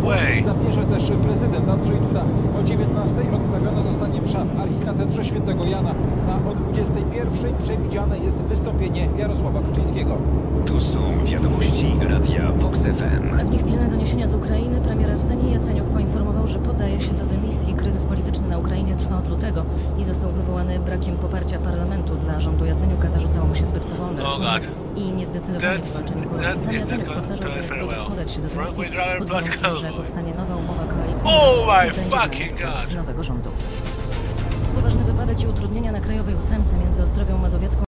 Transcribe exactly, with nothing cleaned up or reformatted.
way. Zabierze też prezydent Andrzej Duda. O dziewiętnastej odprawiona zostanie msza w Archikatedrze Świętego Jana. Na o dwudziestej pierwszej przewidziane jest wystąpienie Jarosława Kaczyńskiego. Tu są wiadomości Radia Vox F M. W nich pilne doniesienia z Ukrainy. Premier Arsenij Jaceniuk poinformował, że podaje się do dymisji. Kryzys polityczny na Ukrainie trwa od lutego i został wywołany brakiem poparcia parlamentu dla rządu Jaceniuka. Zarzucało mu się zbyt powolne Oh God. i niezdecydowanie w zwalczaniu korupcji. Sam Jaceniuk powtarzał, że jest gotów podać się do dymisji pod warunkiem, że powstanie nowa umowa koalicyjna Oh my i będzie fucking znana z koalicji God. nowego rządu. Poważny wypadek i utrudnienia na Krajowej Ósemce między Ostrowią Mazowiecką